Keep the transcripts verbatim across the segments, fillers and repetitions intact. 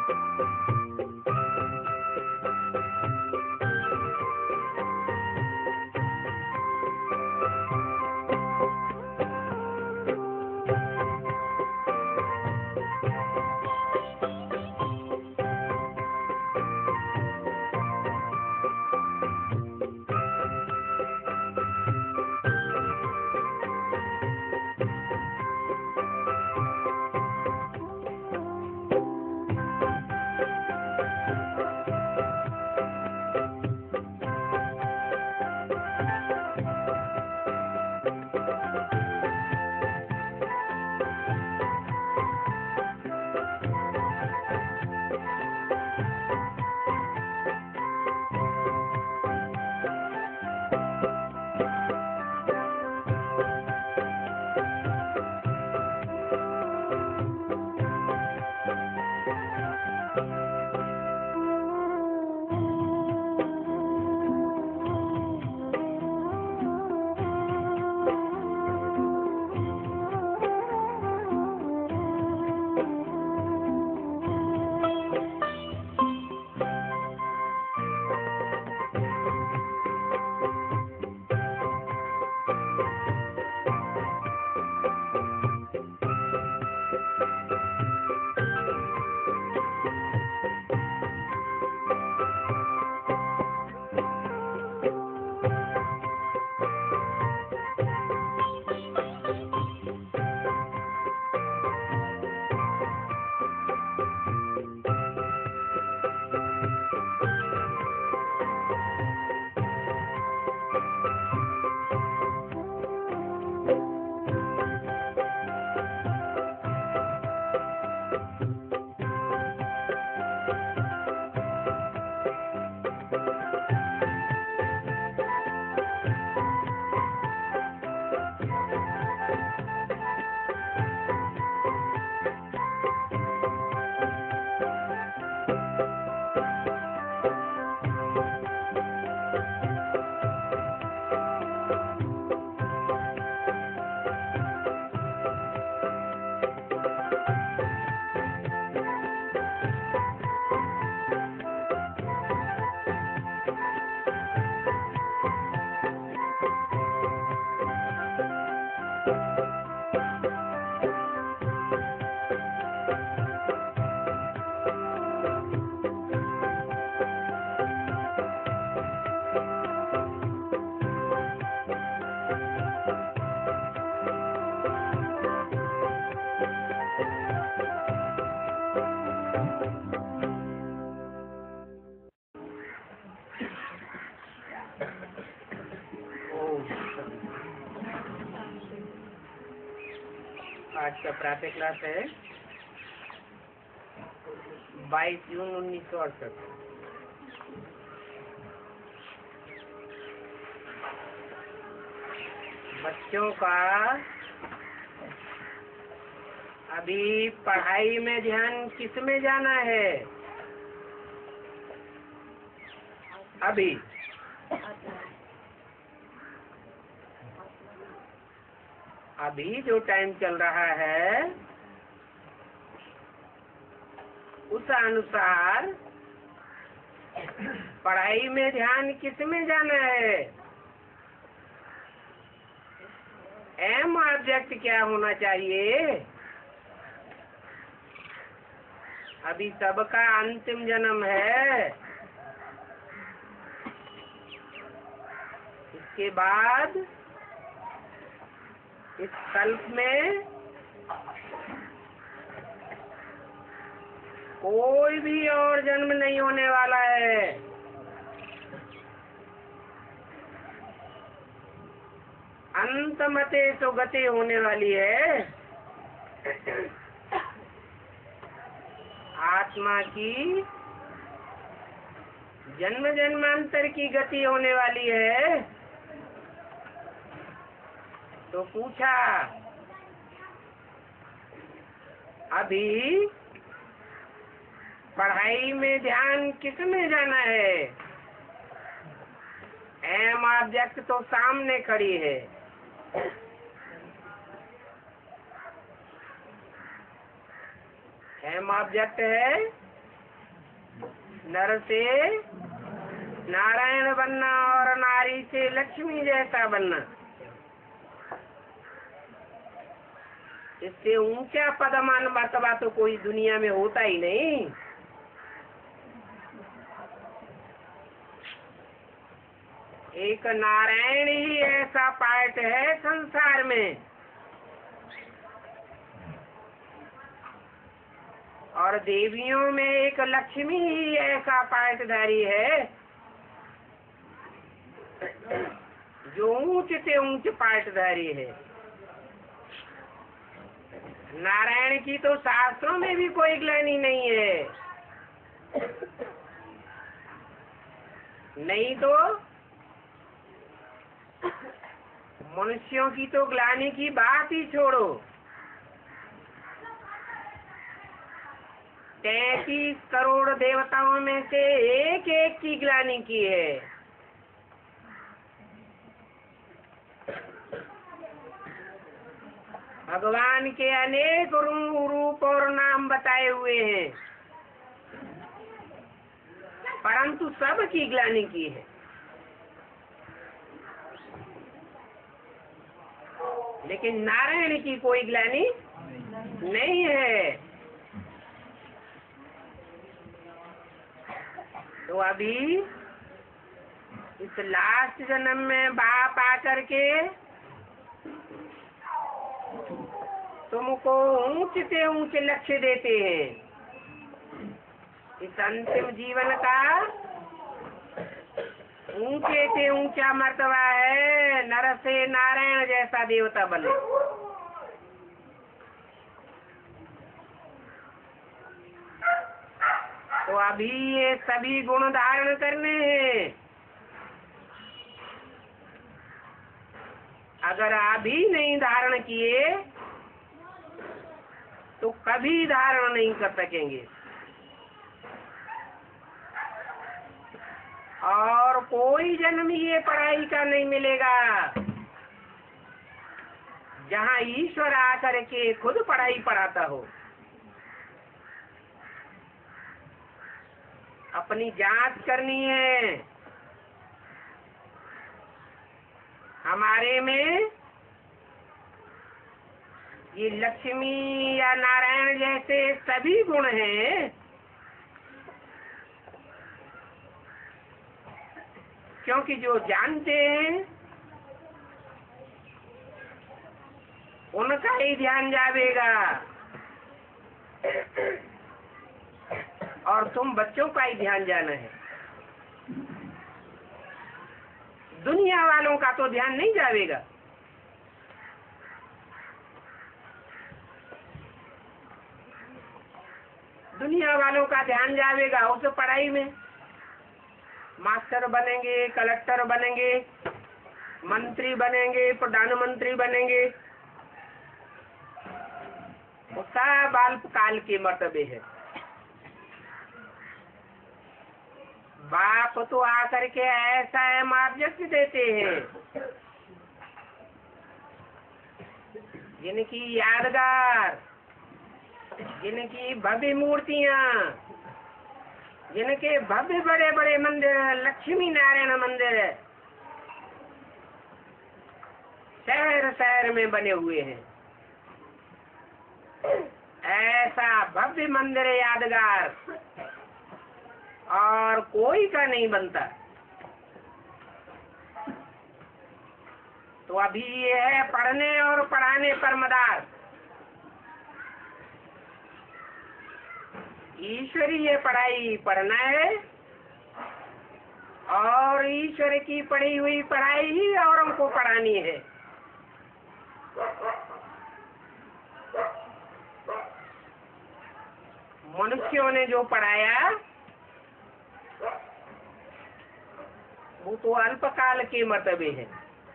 आज का प्रातः क्लास है बाईस जून उन्नीस सौ अड़सठ। बच्चों का अभी पढ़ाई में ध्यान किस में जाना है? अभी अभी जो टाइम चल रहा है उस अनुसार पढ़ाई में ध्यान किस में जाना है? एम ऑब्जेक्ट क्या होना चाहिए? अभी सबका अंतिम जन्म है। इसके बाद इस कल्प में कोई भी और जन्म नहीं होने वाला है। अंतमते तो गति होने वाली है। आत्मा की जन्म जन्मांतर की गति होने वाली है। तो पूछा अभी पढ़ाई में ध्यान किस में जाना है? एम ऑब्जेक्ट तो सामने खड़ी है। एम ऑब्जेक्ट है नर से नारायण बनना और नारी से लक्ष्मी जैसा बनना, इससे ऊंचा पदमान मर्तबा तो कोई दुनिया में होता ही नहीं। एक नारायण ही ऐसा पार्ट है संसार में, और देवियों में एक लक्ष्मी ही ऐसा पार्टधारी है जो ऊंच से ऊंच पार्टधारी है। नारायण की तो शास्त्रों में भी कोई ग्लानि नहीं है, नहीं तो मनुष्यों की तो ग्लानि की बात ही छोड़ो। तैतीस करोड़ देवताओं में से एक एक की ग्लानि की है। भगवान के अनेक रूप और नाम बताए हुए हैं, परंतु सब की ग्लानि की है। लेकिन नारायण की कोई ग्लानि नहीं है। तो अभी इस लास्ट जन्म में बाप आकर के तुमको ऊंच से ऊंच लक्ष्य देते हैं। इस अंतिम जीवन का ऊंचे से ऊंचा मर्तबा है नर से नारायण जैसा देवता बने। तो अभी ये सभी गुण धारण करने हैं। अगर अभी नहीं धारण किए तो कभी धारण नहीं कर सकेंगे। और कोई जन्म ये पढ़ाई का नहीं मिलेगा जहाँ ईश्वर आकर के खुद पढ़ाई पढ़ाता हो। अपनी जांच करनी है। हमारे में ये लक्ष्मी या नारायण जैसे सभी गुण हैं, क्योंकि जो जानते हैं उनका ही ध्यान जावेगा, और तुम बच्चों का ही ध्यान जाना है। दुनिया वालों का तो ध्यान नहीं जावेगा। दुनिया वालों का ध्यान जावेगा उस पढ़ाई में। मास्टर बनेंगे, कलेक्टर बनेंगे, मंत्री बनेंगे, प्रधानमंत्री बनेंगे, वो सब अल्पकाल के मर्तबे है। बाप तो आकर के ऐसा मार्जक देते हैं जिनकी यादगार, जिनकी भव्य मूर्तियां, जिनके भव्य बड़े बड़े मंदिर, लक्ष्मी नारायण मंदिर शहर शहर में बने हुए हैं। ऐसा भव्य मंदिर यादगार और कोई का नहीं बनता। तो अभी ये है पढ़ने और पढ़ाने पर मदार। ईश्वरीय पढ़ाई पढ़ना है और ईश्वर की पढ़ी हुई पढ़ाई ही औरों को पढ़ानी है। मनुष्यों ने जो पढ़ाया वो तो अल्पकाल के मर्तबे है,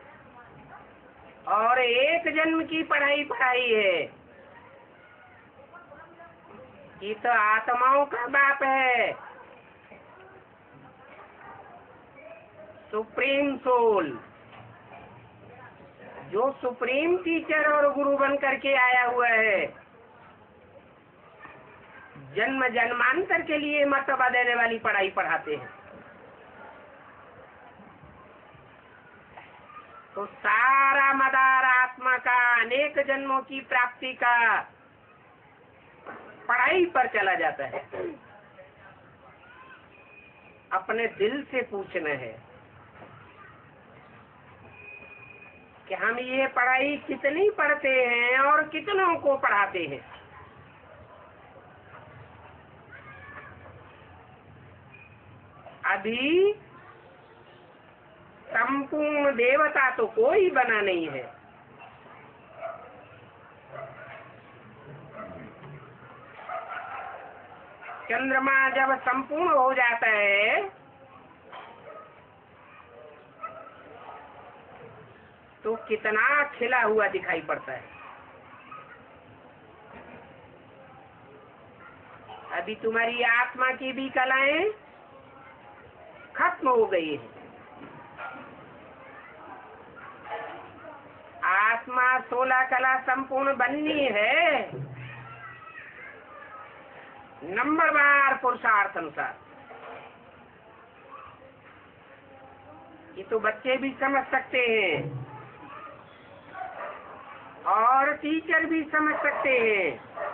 और एक जन्म की पढ़ाई पढ़ाई है। ये तो आत्माओं का बाप है, सुप्रीम सोल, जो सुप्रीम टीचर और गुरु बन करके आया हुआ है। जन्म जन्मांतर के लिए मर्तबा देने वाली पढ़ाई पढ़ाते हैं। तो सारा मदार आत्मा का अनेक जन्मों की प्राप्ति का पढ़ाई पर चला जाता है। अपने दिल से पूछना है कि हम ये पढ़ाई कितनी पढ़ते हैं और कितनों को पढ़ाते हैं। अभी संपूर्ण देवता तो कोई बना नहीं है। चंद्रमा जब संपूर्ण हो जाता है तो कितना खिला हुआ दिखाई पड़ता है। अभी तुम्हारी आत्मा की भी कलाएं खत्म हो गई है। आत्मा सोलह कला संपूर्ण बननी है, नंबरवार पुरुषार्थ अनुसार। ये तो बच्चे भी समझ सकते हैं और टीचर भी समझ सकते हैं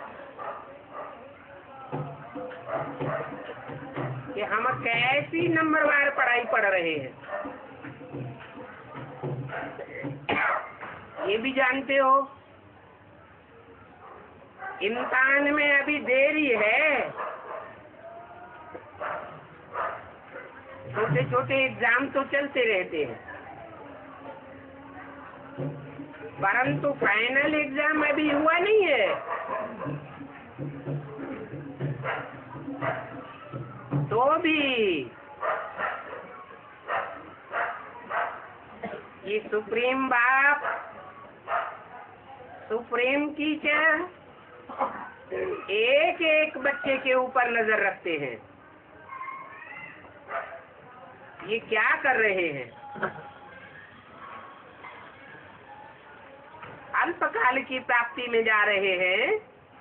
कि हम कैसी नंबरवार पढ़ाई पढ़ रहे हैं। ये भी जानते हो इम्तिहान में अभी देरी है। छोटे छोटे एग्जाम तो चलते रहते हैं, परंतु फाइनल एग्जाम अभी हुआ नहीं है। तो भी ये सुप्रीम बाप, सुप्रीम टीचर एक एक बच्चे के ऊपर नजर रखते हैं। ये क्या कर रहे हैं? अल्पकाल की प्राप्ति में जा रहे हैं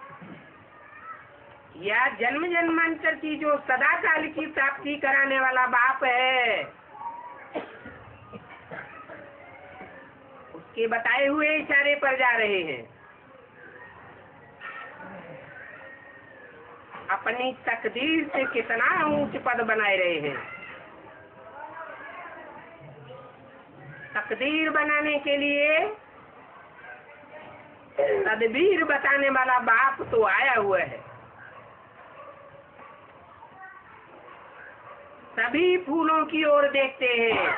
या जन्म जन्मांतर की जो सदा काल की प्राप्ति कराने वाला बाप है उसके बताए हुए इशारे पर जा रहे हैं। अपनी तकदीर से कितना ऊंच पद बनाए रहे हैं। तकदीर बनाने के लिए तदबीर बताने वाला बाप तो आया हुआ है। सभी फूलों की ओर देखते हैं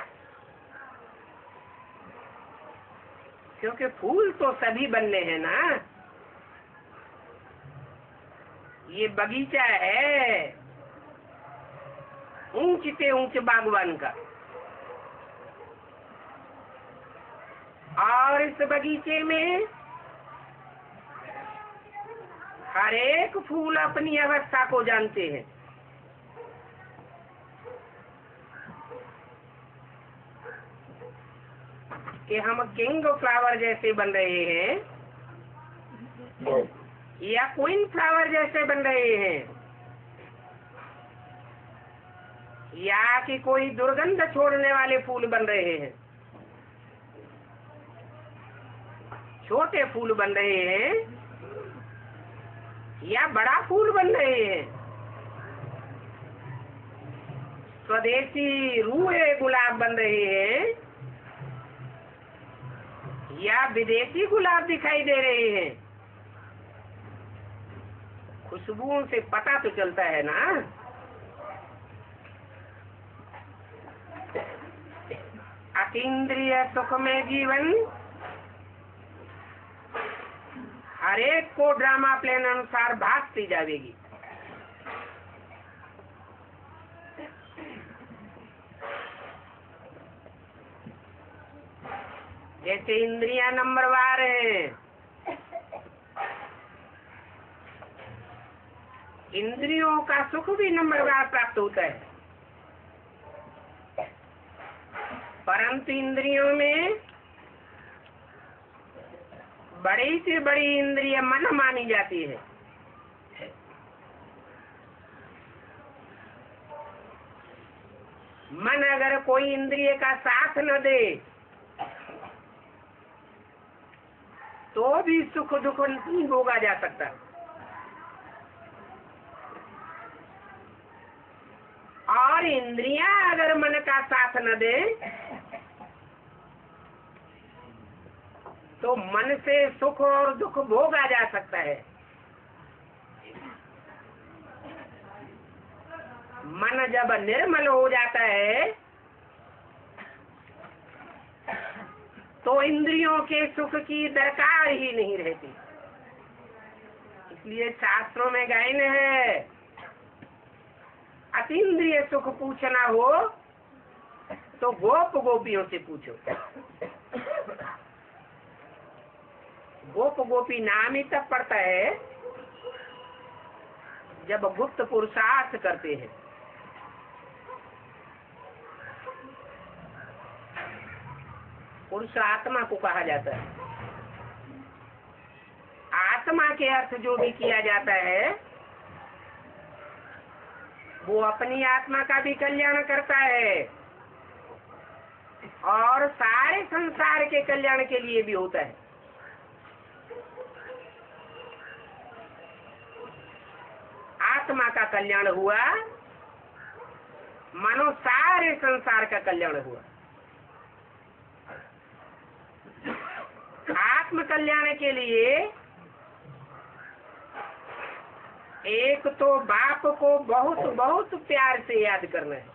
क्योंकि फूल तो सभी बनने हैं ना। ये बगीचा है ऊंच से ऊंच बागवान का, और इस बगीचे में हर एक फूल अपनी अवस्था को जानते हैं। कि हम किंग फ्लावर जैसे बन रहे हैं या क्वीन फ्लावर जैसे बन रहे हैं, या कि कोई दुर्गंध छोड़ने वाले फूल बन रहे हैं। छोटे फूल बन रहे हैं या बड़ा फूल बन रहे हैं। स्वदेशी रूहे गुलाब बन रहे हैं या विदेशी गुलाब दिखाई दे रहे हैं। खुशबुओं से पता तो चलता है ना। अतीन्द्रिय सुख में जीवन हरेक को ड्रामा प्लान अनुसार भागती जाएगी। जैसे इंद्रियां नंबरवार हैं, इंद्रियों का सुख भी नंबरवार प्राप्त होता है, परंतु इंद्रियों में बड़ी से बड़ी इंद्रिय मन मानी जाती है। मन अगर कोई इंद्रिय का साथ न दे तो भी सुख दुख नहीं भोगा जा सकता। और इंद्रियां अगर मन का साथ न दे तो मन से सुख और दुख भोगा जा सकता है। मन जब निर्मल हो जाता है तो इंद्रियों के सुख की दरकार ही नहीं रहती। इसलिए शास्त्रों में गायन है, अतीन्द्रिय सुख पूछना हो तो गोप गोपियों से पूछो। गोप गोपी नाम ही तब पड़ता है जब गुप्त पुरुषार्थ करते हैं। पुरुष आत्मा को कहा जाता है। आत्मा के अर्थ जो भी किया जाता है वो अपनी आत्मा का भी कल्याण करता है और सारे संसार के कल्याण के लिए भी होता है। आत्मा का कल्याण हुआ मानो सारे संसार का कल्याण हुआ। आत्म कल्याण के लिए एक तो बाप को बहुत बहुत प्यार से याद करना है।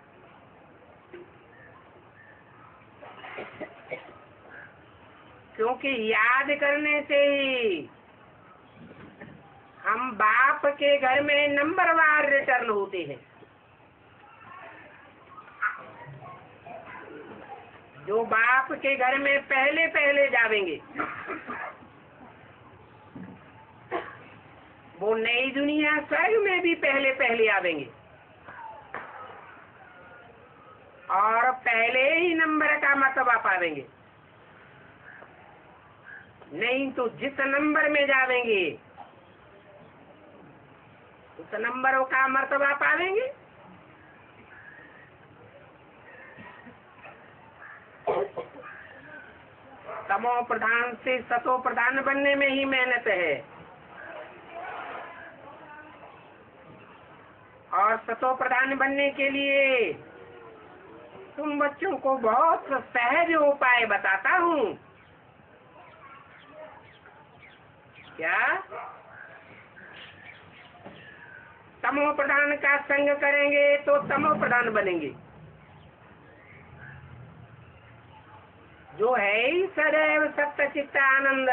क्योंकि याद करने से ही हम बाप के घर में नंबरवार रिटर्न होते हैं। जो बाप के घर में पहले पहले जावेंगे वो नई दुनिया स्वर्ग में भी पहले पहले आवेंगे और पहले ही नंबर का मर्तबा पावेंगे। नहीं तो जिस नंबर में जावेंगे उस नंबर का मर्तबा पावेंगे। तमो प्रधान से सतो प्रधान बनने में ही मेहनत है और सतो प्रधान बनने के लिए तुम बच्चों को बहुत सहज उपाय बताता हूँ। क्या तमो प्रधान का संग करेंगे तो तमो प्रधान बनेंगे। जो है ही सदैव सत्य चित्त आनंद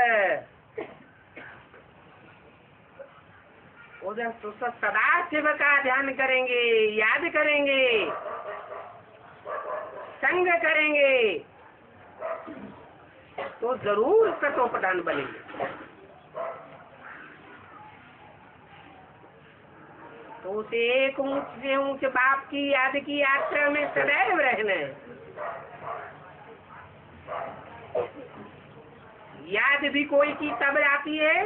उधर तो सदा शिव का ध्यान करेंगे, याद करेंगे, संग करेंगे तो जरूर सतो प्रधान बनेंगे। तो उसे एक ऊंच से ऊंच बाप की याद की यात्रा में सदैव रहना है। याद भी कोई की तब आती है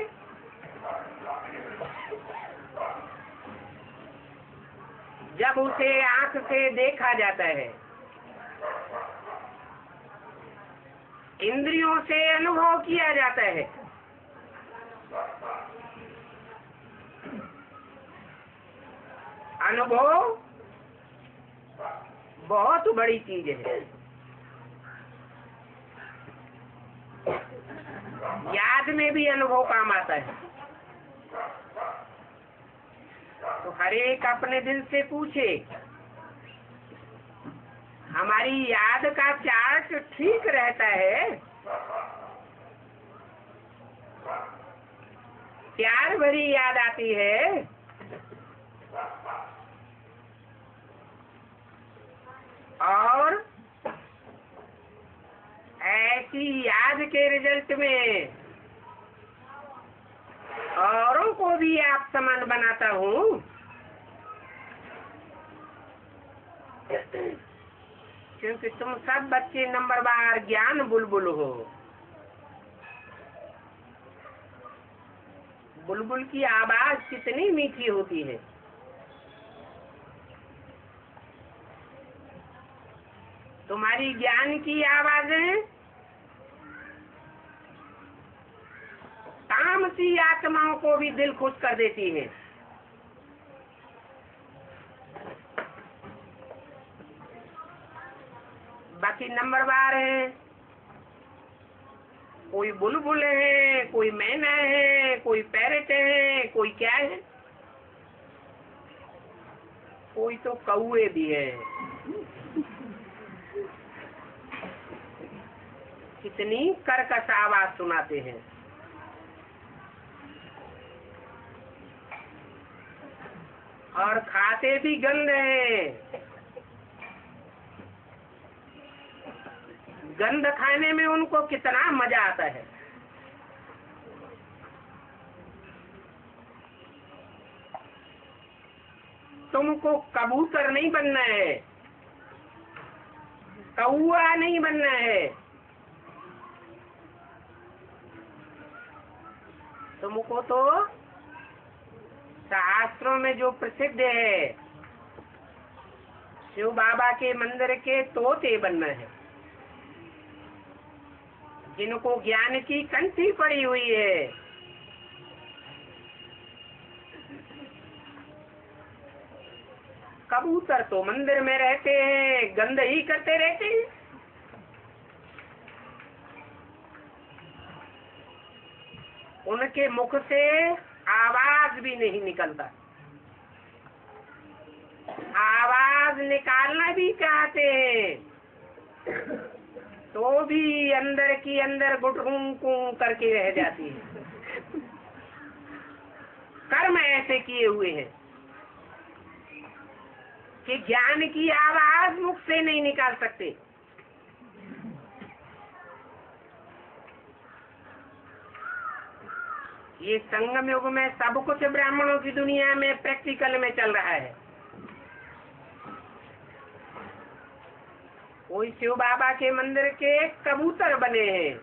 जब उसे आंख से देखा जाता है, इंद्रियों से अनुभव किया जाता है। अनुभव बहुत बड़ी चीज है। याद में भी अनुभव काम आता है। तो हर एक अपने दिल से पूछे, हमारी याद का चार्ट ठीक रहता है? प्यार भरी याद आती है? और ऐसी याद के रिजल्ट में औरों को भी आप समान बनाता हूँ। क्योंकि तुम सब बच्चे नंबरवार ज्ञान बुलबुल हो। बुलबुल की आवाज कितनी मीठी होती है। तुम्हारी ज्ञान की आवाजें तामसी आत्माओं को भी दिल खुश कर देती है। बाकी नंबरवार है, कोई बुलबुल है, कोई मैना है, कोई पैरेट है, कोई क्या है, कोई तो कौए भी है। कितनी कर्कश आवाज सुनाते हैं। और खाते भी गंध हैं। गंध खाने में उनको कितना मजा आता है। तुमको कबूतर नहीं बनना है, कौआ नहीं बनना है, तुमको तो शास्त्रों में जो प्रसिद्ध है शिव बाबा के मंदिर के तोते बनना है, जिनको ज्ञान की कंठी पड़ी हुई है। कबूतर तो मंदिर में रहते हैं, गंध ही करते रहते हैं। उनके मुख से आवाज भी नहीं निकलता। आवाज निकालना भी चाहते हैं तो भी अंदर की अंदर गुटरूं कू करके रह जाती है। कर्म ऐसे किए हुए हैं कि ज्ञान की आवाज मुख से नहीं निकाल सकते। ये संगम युग में सब कुछ ब्राह्मणों की दुनिया में प्रैक्टिकल में चल रहा है। कोई शिव बाबा के मंदिर के कबूतर बने हैं,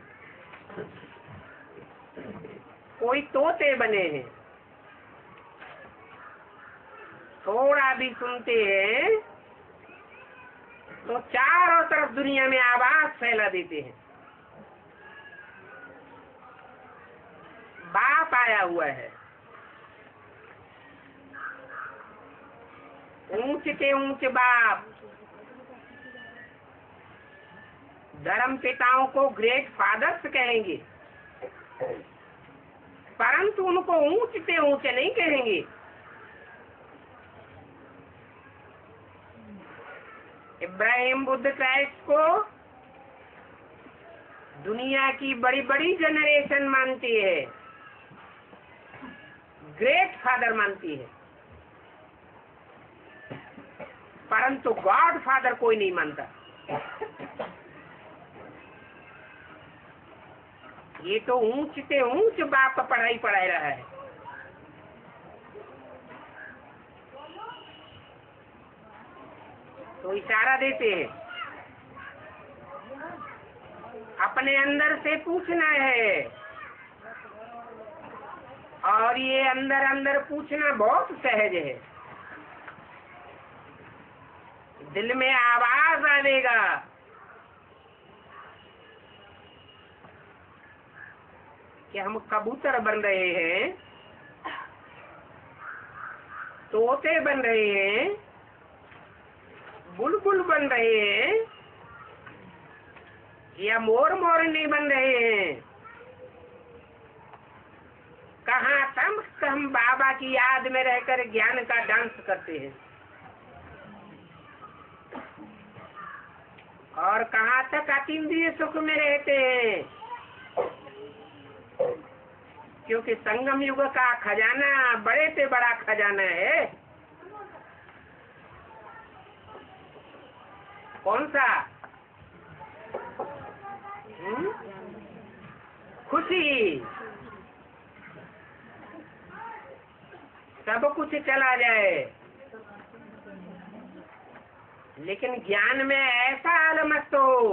कोई तोते बने हैं। थोड़ा भी सुनते हैं तो चारों तरफ दुनिया में आवाज फैला देते हैं। बाप आया हुआ है, ऊंच के ऊंच बाप। धर्म पिताओं को ग्रेट फादर्स कहेंगे, परंतु उनको ऊंच से ऊंच नहीं कहेंगे। इब्राहिम बुद्ध क्राइस्ट को दुनिया की बड़ी बड़ी जनरेशन मानती है, ग्रेट फादर मानती है, परंतु गॉड फादर कोई नहीं मानता। ये तो ऊंच से ऊंच बाप पढ़ाई पढ़ाई रहा है। तो इशारा देते हैं, अपने अंदर से पूछना है। और ये अंदर अंदर पूछना बहुत सहज है। दिल में आवाज आवेगा कि हम कबूतर बन रहे हैं, तोते बन रहे हैं, बुलबुल बन रहे हैं, या मोर मोरनी बन रहे हैं। कहाँ तक हम बाबा की याद में रहकर ज्ञान का डांस करते हैं, और कहाँ तक अतीन्द्रिय सुख में रहते हैं। क्योंकि संगम युग का खजाना बड़े से बड़ा खजाना है। कौन सा? हुँ? खुशी। सब कुछ चला जाए, लेकिन ज्ञान में ऐसा हाल मत हो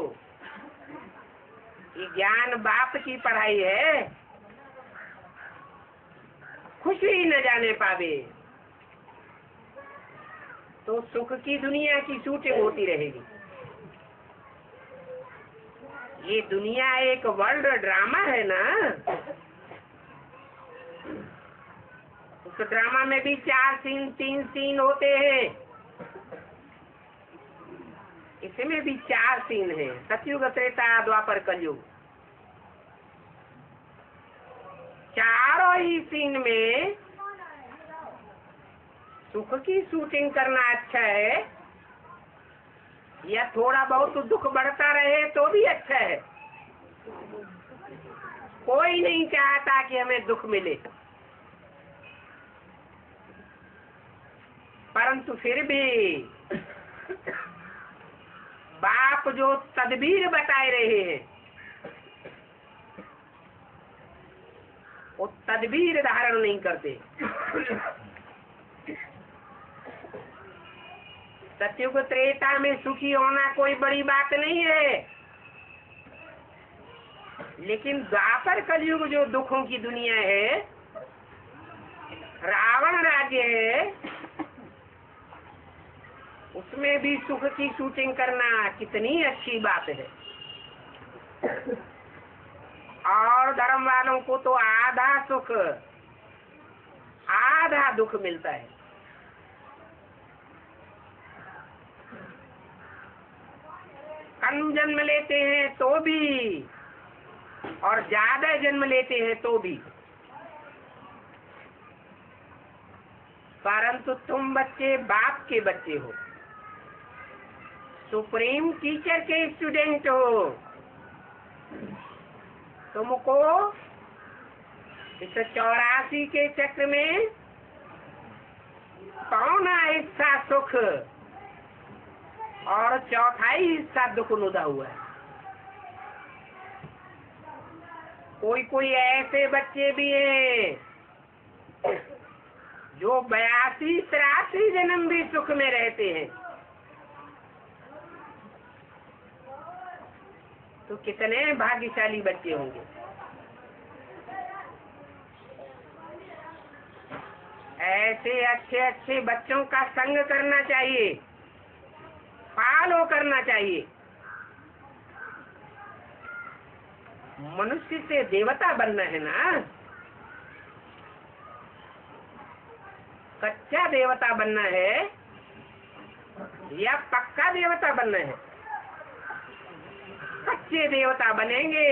कि ज्ञान बाप की पढ़ाई है, खुशी न जाने पावे तो सुख की दुनिया की शूटिंग होती रहेगी। ये दुनिया एक वर्ल्ड ड्रामा है ना, उस ड्रामा में भी चार सीन तीन सीन होते हैं, इसमें भी चार सीन हैं, सतयुग त्रेता द्वापर कलयुग। चारों ही सीन में सुख की शूटिंग करना अच्छा है या थोड़ा बहुत दुख बढ़ता रहे तो भी अच्छा है। कोई नहीं चाहता कि हमें दुख मिले, परंतु फिर भी बाप जो तदबीर बताए रहे हैं वो तदबीर धारण नहीं करते। सतयुग त्रेता में सुखी होना कोई बड़ी बात नहीं है, लेकिन द्वापर कलयुग जो दुखों की दुनिया है, रावण राज्य है, उसमें भी सुख की शूटिंग करना कितनी अच्छी बात है। और धर्म वालों को तो आधा सुख आधा दुख मिलता है। कम जन्म लेते हैं तो भी और ज्यादा जन्म लेते हैं तो भी, परंतु तुम बच्चे बाप के बच्चे हो, सुप्रीम टीचर के स्टूडेंट हो। तुमको इस चौरासी के चक्र में पौना हिस्सा सुख और चौथाई हिस्सा दुख नुदा हुआ है। कोई कोई ऐसे बच्चे भी हैं जो बयासी तिरासी जन्म भी सुख में रहते हैं, तो कितने भाग्यशाली बच्चे होंगे। ऐसे अच्छे अच्छे बच्चों का संग करना चाहिए, फॉलो करना चाहिए। मनुष्य से देवता बनना है ना, कच्चा देवता बनना है या पक्का देवता बनना है। कच्चे देवता बनेंगे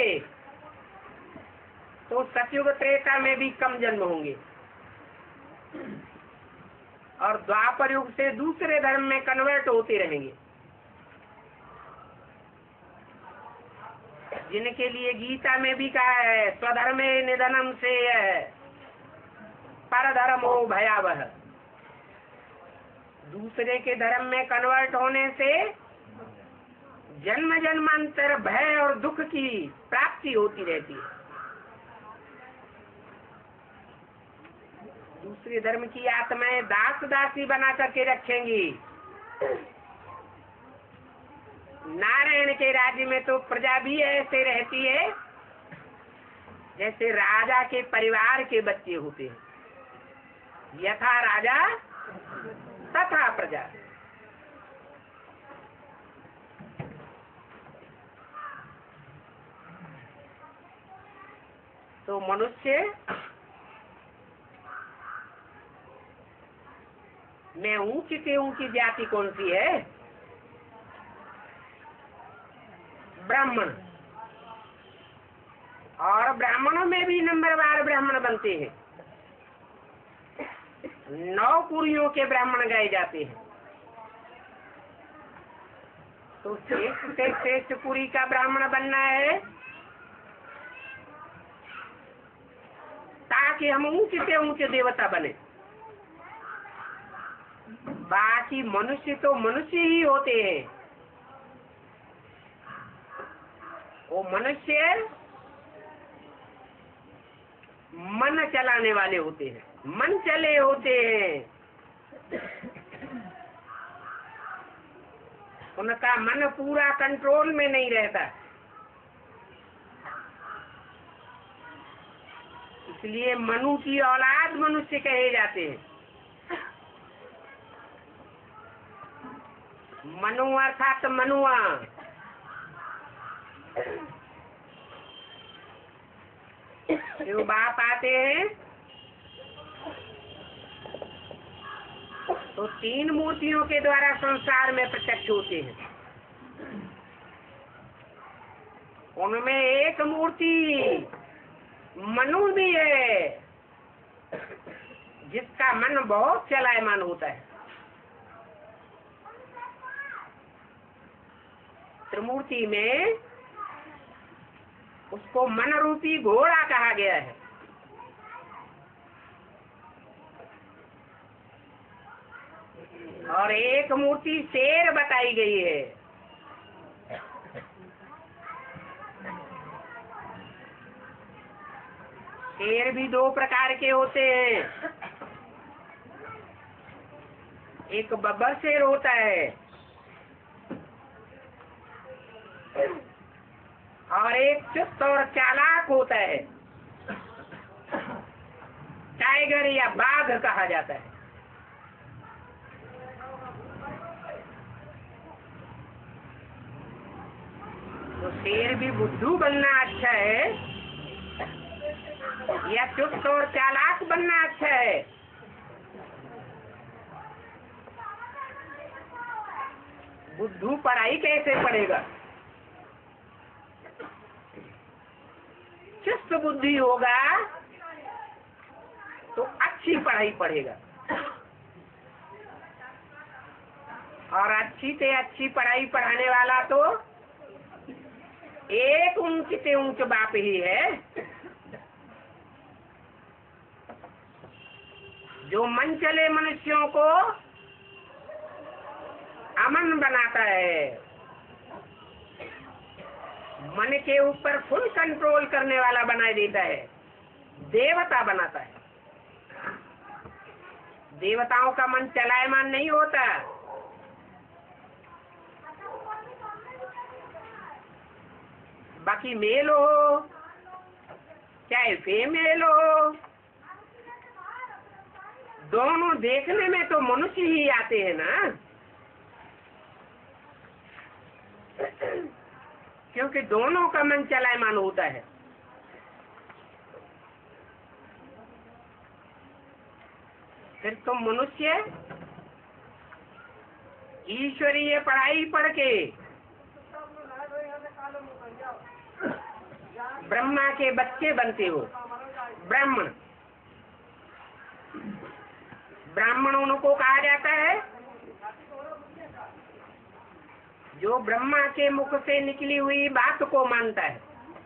तो सतयुग त्रेता में भी कम जन्म होंगे और द्वापर युग से दूसरे धर्म में कन्वर्ट होते रहेंगे, जिनके लिए गीता में भी कहा है स्वधर्मे निधनम से परधर्मो भयावह। दूसरे के धर्म में कन्वर्ट होने से जन्म जन्मांतर भय और दुख की प्राप्ति होती रहती है। दूसरे धर्म की आत्माएं दास दासी बना करके रखेंगी। नारायण के राज्य में तो प्रजा भी ऐसे रहती है जैसे राजा के परिवार के बच्चे होते हैं। यथा राजा तथा प्रजा। तो मनुष्य में ऊंची से ऊंची जाति कौन सी है? ब्राह्मण। और ब्राह्मणों में भी नंबरवार ब्राह्मण बनते हैं। नौ पुरियों के ब्राह्मण गाए जाते हैं। तो श्रेष्ठ से श्रेष्ठ पुरी का ब्राह्मण बनना है ताकि हम ऊंचे से ऊंचे देवता बने। बाकी मनुष्य तो मनुष्य ही होते हैं। वो मनुष्य मन चलाने वाले होते हैं, मन चले होते हैं। उनका मन पूरा कंट्रोल में नहीं रहता, इसलिए मनु की औलाद मनुष्य कहे जाते हैं। मनु अर्थात मनुआ। जो बाप आते हैं तो तीन मूर्तियों के द्वारा संसार में प्रत्यक्ष होते हैं। उनमें एक मूर्ति मनु भी है, जिसका मन बहुत चलायमान होता है। त्रिमूर्ति में उसको मन रूपी घोड़ा कहा गया है। और एक मूर्ति शेर बताई गई है। शेर भी दो प्रकार के होते हैं, एक बब्बर शेर होता है और एक चुस्त और चालाक होता है, टाइगर या बाघ कहा जाता है। तो शेर भी बुद्धू बनना अच्छा है या चुस्त और चालाक बनना अच्छा है? बुद्धू पढ़ाई कैसे पढ़ेगा? चुस्त बुद्धि होगा तो अच्छी पढ़ाई पढ़ेगा, और अच्छी से अच्छी पढ़ाई पढ़ाने वाला तो एक ऊंच से ऊंच बाप ही है, जो मन चले मनुष्यों को अमन बनाता है, मन के ऊपर फुल कंट्रोल करने वाला बना देता है, देवता बनाता है। देवताओं का मन चलायमान नहीं होता। बाकी मेल हो चाहे फीमेल हो, दोनों देखने में तो मनुष्य ही आते हैं ना, क्योंकि दोनों का मन चलायमान होता है। फिर तो मनुष्य ईश्वरीय पढ़ाई पढ़ के ब्रह्मा के बच्चे बनते हो। ब्राह्मण ब्राह्मण उनको कहा जाता है जो ब्रह्मा के मुख से निकली हुई बात को मानता है,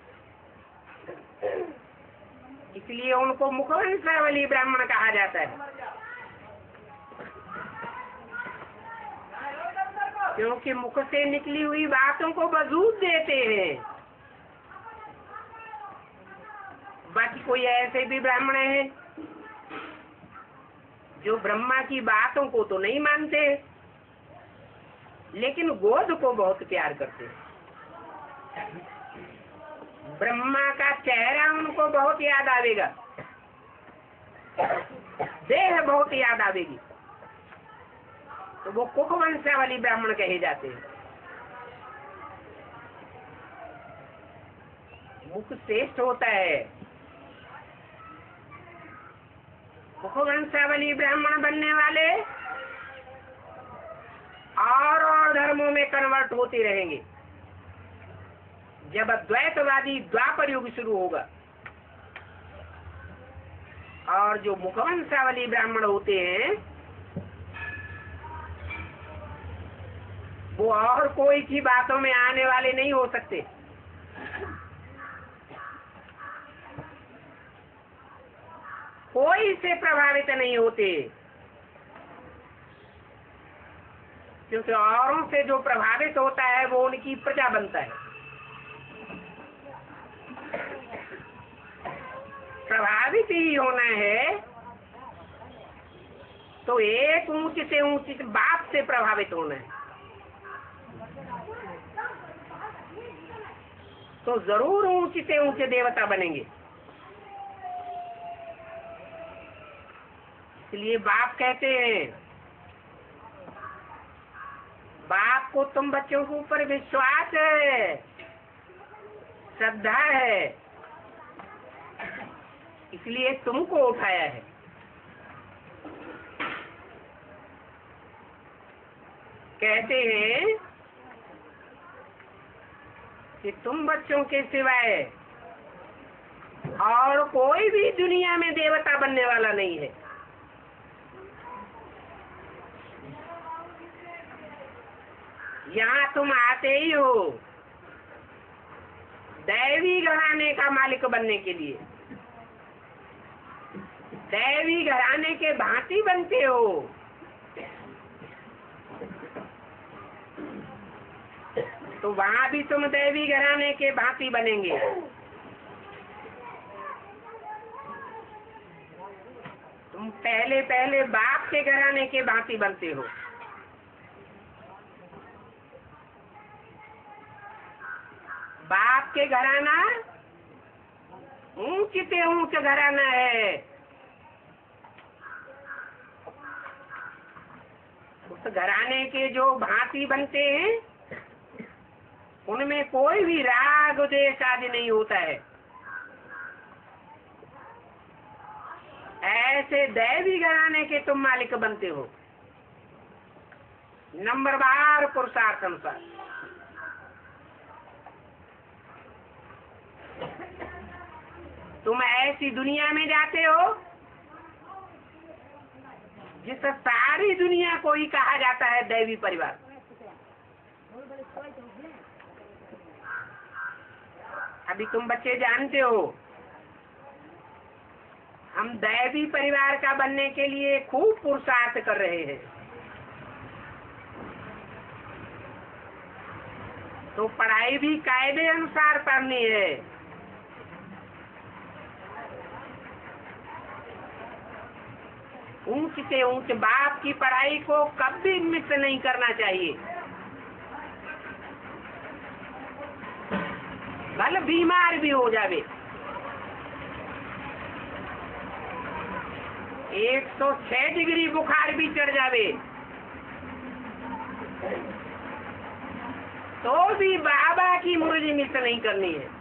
इसलिए उनको मुखवंशावली ब्राह्मण कहा जाता है। क्योंकि मुख से निकली हुई बातों को वजूद देते हैं। बाकी कोई ऐसे भी ब्राह्मण हैं जो ब्रह्मा की बातों को तो नहीं मानते, लेकिन गोद को बहुत प्यार करते हैं। ब्रह्मा का चेहरा उनको बहुत याद आवेगा, देह बहुत याद आवेगी, तो वो कुखवंशावली ब्राह्मण कहे जाते हैं। मुख श्रेष्ठ होता है। कुखवंशावली ब्राह्मण बनने वाले और और धर्मों में कन्वर्ट होते रहेंगे। जब अद्वैतवादी द्वापर युग शुरू होगा और जो मुखवंशावली ब्राह्मण होते हैं वो और कोई की बातों में आने वाले नहीं हो सकते। कोई से प्रभावित नहीं होते, क्योंकि औरों से जो प्रभावित होता है वो उनकी प्रजा बनता है। प्रभावित ही होना है तो एक ऊंच से ऊंच बाप से प्रभावित होना है, तो जरूर ऊंचे से ऊंचे देवता बनेंगे। इसलिए बाप कहते हैं, बाप को तुम बच्चों के ऊपर विश्वास है, श्रद्धा है, इसलिए तुमको उठाया है। कहते हैं कि तुम बच्चों के सिवाय और कोई भी दुनिया में देवता बनने वाला नहीं है। यहाँ तुम आते ही हो दैवी घराने का मालिक बनने के लिए। दैवी घराने के भांति बनते हो। तो वहां भी तुम दैवी घराने के भांति बनेंगे। तुम पहले पहले बाप के घराने के भांति बनते हो। बाप के घराना ऊंच से ऊंच घराना है। उस घराने के जो भांति बनते हैं उनमें कोई भी राग द्वेष आदि नहीं होता है। ऐसे दैवी घराने के तुम मालिक बनते हो नंबरवार पुरुषार्थ अनुसार। तुम ऐसी दुनिया में जाते हो जिस सारी दुनिया को ही कहा जाता है दैवी परिवार। अभी तुम बच्चे जानते हो हम दैवी परिवार का बनने के लिए खूब पुरुषार्थ कर रहे हैं। तो पढ़ाई भी कायदे अनुसार पढ़नी है। ऊंच से ऊंच बाप की पढ़ाई को कभी मिस नहीं करना चाहिए। भले बीमार भी हो जावे, एक सौ छह डिग्री बुखार भी चढ़ जावे, तो भी बाबा की मुरली मिस नहीं करनी है।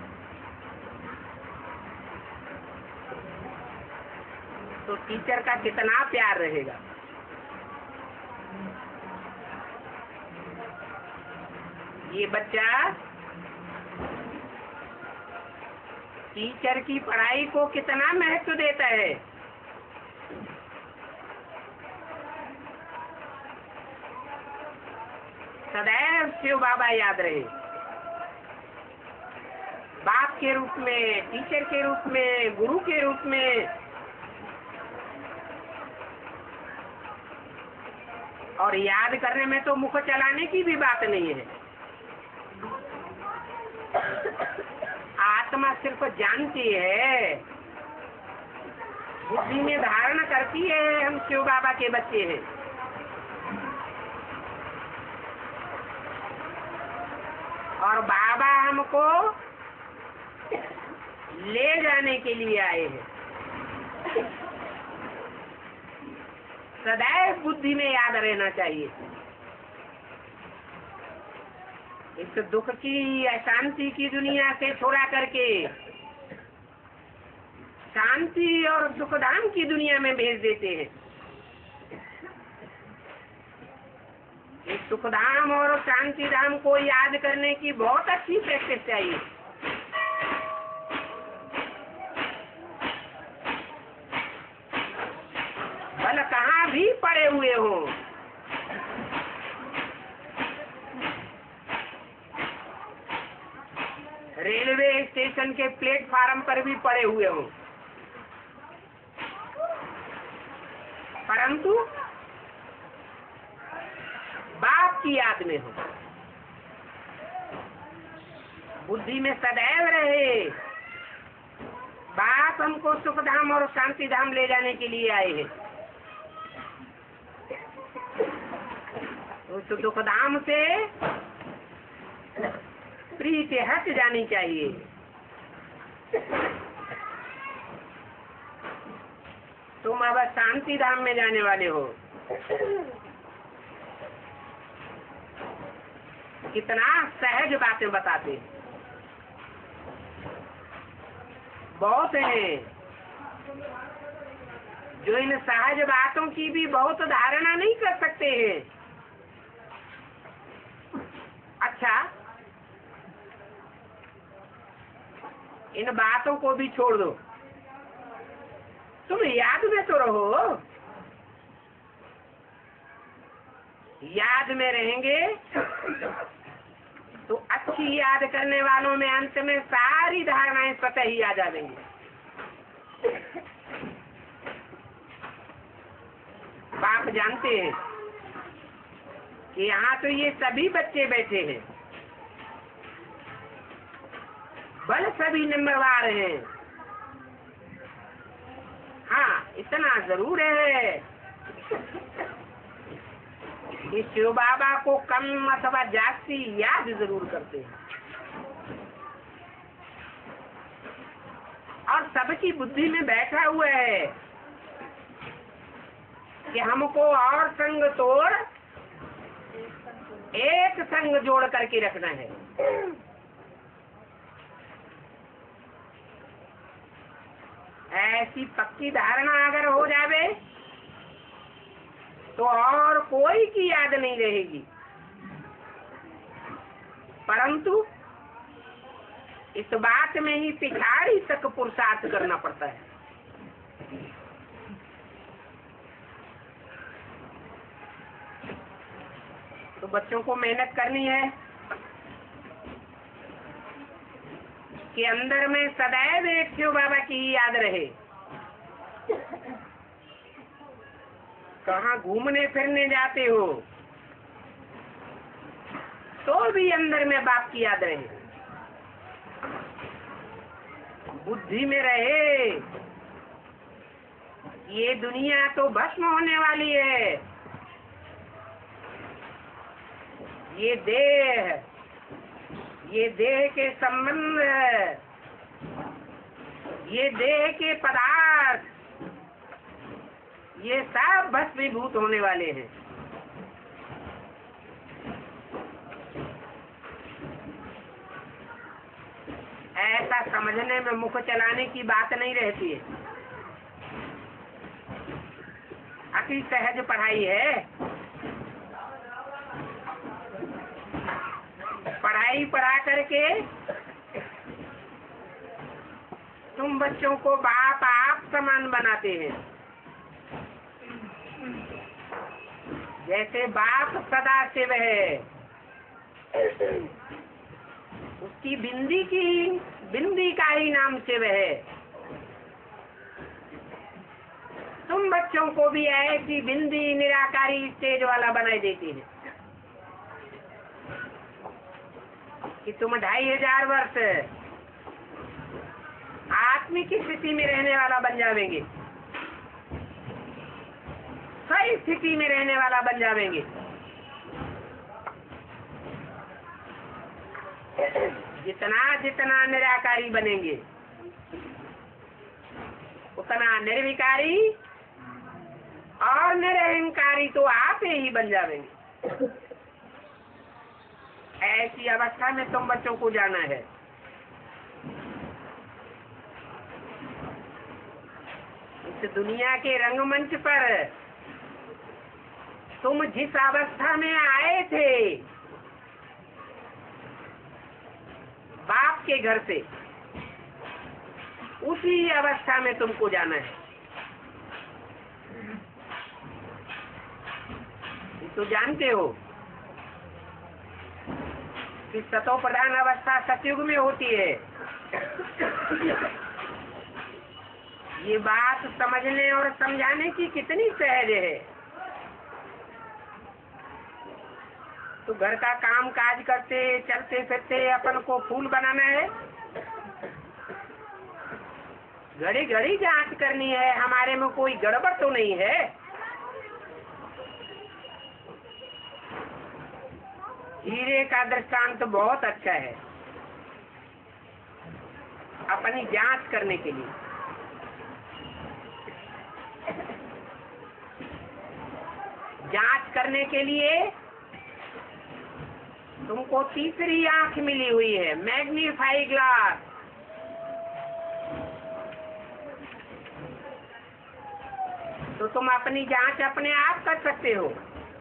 तो टीचर का कितना प्यार रहेगा। ये बच्चा टीचर की पढ़ाई को कितना महत्व देता है। सदैव शिव बाबा याद रहे। बाप के रूप में, टीचर के रूप में, गुरु के रूप में। और याद करने में तो मुख चलाने की भी बात नहीं है। आत्मा सिर्फ जानती है, बुद्धि में धारण करती है हम शिव बाबा के बच्चे हैं। और बाबा हमको ले जाने के लिए आए हैं। सदैव बुद्धि में याद रहना चाहिए। इस दुख की, अशांति की दुनिया से छोड़ा करके शांति और सुखधाम की दुनिया में भेज देते हैं। इस सुखधाम और शांति धाम को याद करने की बहुत अच्छी प्रैक्टिस चाहिए। भले कहाँ भी पड़े हुए हो, रेलवे स्टेशन के प्लेटफार्म पर भी पड़े हुए हो, परंतु बाप की याद में हो। बुद्धि में सदैव रहे बाप हमको सुख धाम और शांति धाम ले जाने के लिए आए हैं। उस दुख धाम से प्रीति हट जानी चाहिए। तुम अब शांति धाम में जाने वाले हो। कितना सहज बातें बताते। बहुत हैं जो इन सहज बातों की भी बहुत धारणा नहीं कर सकते हैं। अच्छा, इन बातों को भी छोड़ दो, तुम याद में तो रहो। याद में रहेंगे तो अच्छी याद करने वालों में अंत में सारी धारणाएं स्वतः ही आ जाएंगी। बाप जानते हैं कि यहाँ तो ये सभी बच्चे बैठे हैं, बल सभी नंबरवार हैं। हाँ, इतना जरूर है कि शिव बाबा को कम अथवा जास्ती याद जरूर करते हैं, और सबकी बुद्धि में बैठा हुआ है कि हमको और संग तोड़ एक संग जोड़ करके रखना है। ऐसी पक्की धारणा अगर हो जावे तो और कोई की याद नहीं रहेगी, परंतु इस बात में ही पिछाड़ी तक पुरुषार्थ करना पड़ता है। तो बच्चों को मेहनत करनी है कि अंदर में सदैव एक शिव बाबा की ही याद रहे। कहाँ घूमने फिरने जाते हो तो भी अंदर में बाप की याद रहे, बुद्धि में रहे। ये दुनिया तो भस्म होने वाली है, ये देह, ये देह के संबंध, ये देह के पदार्थ, ये सब भस्मीभूत होने वाले हैं। ऐसा समझने में मुख चलाने की बात नहीं रहती है। अति सहज पढ़ाई है। पढ़ाई पढ़ा करके तुम बच्चों को बाप आप समान बनाते हैं। जैसे बाप सदा शिव है, उसकी बिंदी की बिंदी का ही नाम शिव है। तुम बच्चों को भी ऐसी बिंदी निराकारी स्टेज वाला बनाई देती है कि तुम ढाई हजार वर्ष आत्मिक स्थिति में रहने वाला बन जावेंगे, सही स्थिति में रहने वाला बन जावेंगे। जितना जितना निराकारी बनेंगे उतना निर्विकारी और निरहंकारी तो आप ही बन जावेंगे। ऐसी अवस्था में तुम बच्चों को जाना है। इस दुनिया के रंगमंच पर तुम जिस अवस्था में आए थे बाप के घर से, उसी अवस्था में तुमको जाना है। तो जानते हो कि सतो प्रधान अवस्था सतयुग में होती है। ये बात समझने और समझाने की कितनी सहज है। तो घर का काम काज करते चलते फिरते अपन को फूल बनाना है, घड़ी घड़ी जांच करनी है हमारे में कोई गड़बड़ तो नहीं है। हीरे का दृष्टांत बहुत अच्छा है अपनी जांच करने के लिए। जांच करने के लिए तुमको तीसरी आंख मिली हुई है, मैग्नीफाई ग्लास। तो तुम अपनी जांच अपने आप कर सकते हो।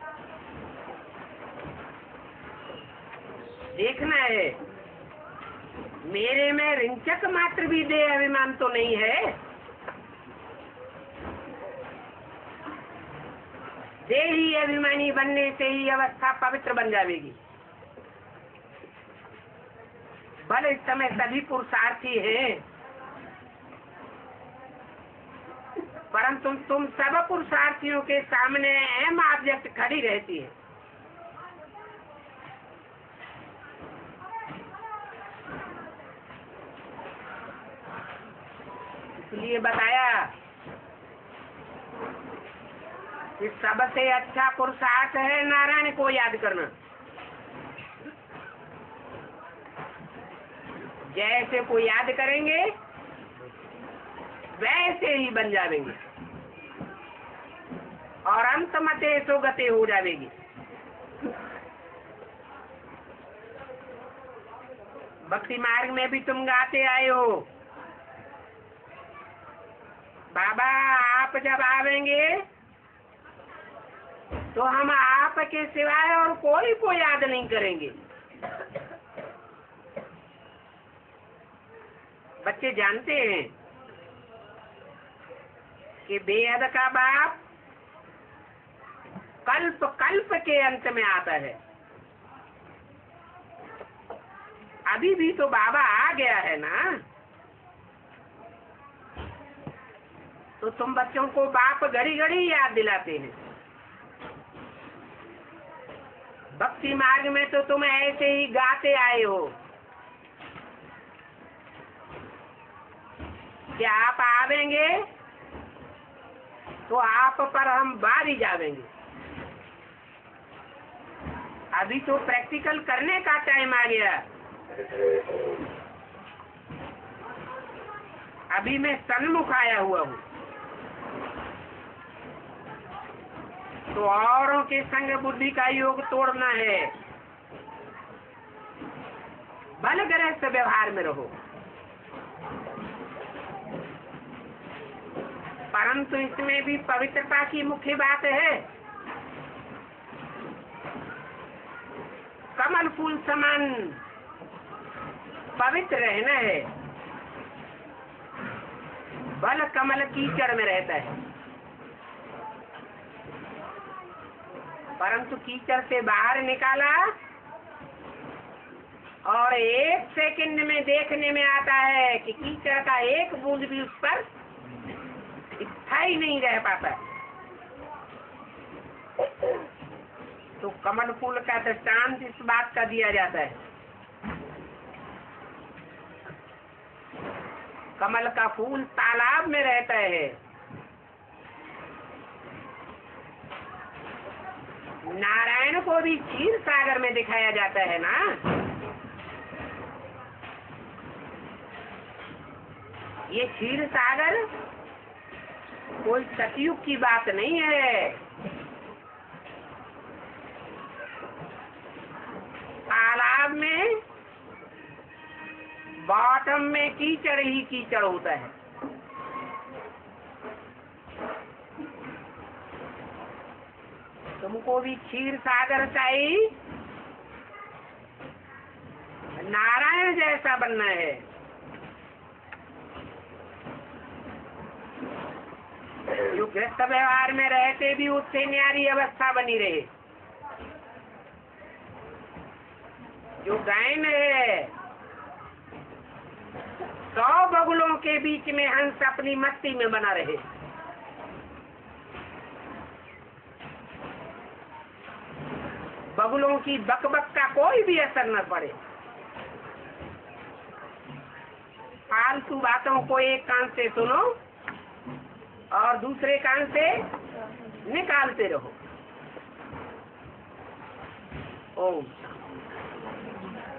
देखना है मेरे में रिंचक मात्र भी देह अभिमान तो नहीं है। देही अभिमानी बनने से ही अवस्था पवित्र बन जाएगी। भले इस समय सभी पुरुषार्थी हैं, परंतु तुम सब पुरुषार्थियों के सामने अहम ऑब्जेक्ट खड़ी रहती है। इसलिए बताया कि सबसे अच्छा पुरुषार्थ है नारायण को याद करना। जैसे को याद करेंगे वैसे ही बन जाएंगे और अंत मते सो गते हो जाएगी। भक्ति मार्ग में भी तुम गाते आए हो, बाबा आप जब आवेंगे तो हम आपके सिवाय और कोई को याद नहीं करेंगे। बच्चे जानते हैं कि बेहद का बाप कल्प कल्प के अंत में आता है। अभी भी तो बाबा आ गया है ना, तो तुम बच्चों को बाप घड़ी घड़ी याद दिलाते हैं। भक्ति मार्ग में तो तुम ऐसे ही गाते आए हो कि आप आवेंगे तो आप पर हम बारी जावेंगे। अभी तो प्रैक्टिकल करने का टाइम आ गया। अभी मैं सन्मुख आया हुआ हूँ, तो औरों के संग बुद्धि का योग तोड़ना है। बल गृहस्थ व्यवहार में रहो, परंतु इसमें भी पवित्रता की मुख्य बात है। कमल फूल समान पवित्र रहना है। बल कमल कीचड़ में रहता है, परंतु कीचड़ से बाहर निकाला और एक सेकंड में देखने में आता है कि कीचड़ का एक बूंद भी उस पर स्थायी नहीं रह पाता। तो कमल फूल का दृष्टांत इस बात का दिया जाता है। कमल का फूल तालाब में रहता है, नारायण को भी क्षीर सागर में दिखाया जाता है ना। ये क्षीर सागर कोई सतयुग की बात नहीं है। तालाब में बॉटम में कीचड़ ही कीचड़ होता है। तुमको भी क्षीर सागर चाहिए, नारायण जैसा बनना है। जो गृहस्थ व्यवहार में रहते भी उससे न्यारी अवस्था बनी रहे। जो गायन है, सौ बगुलों के बीच में हंस अपनी मस्ती में बना रहे। बगुलों की बकबक का कोई भी असर न पड़े। फालतू बातों को एक कान से सुनो और दूसरे कान से निकालते रहो। ओम।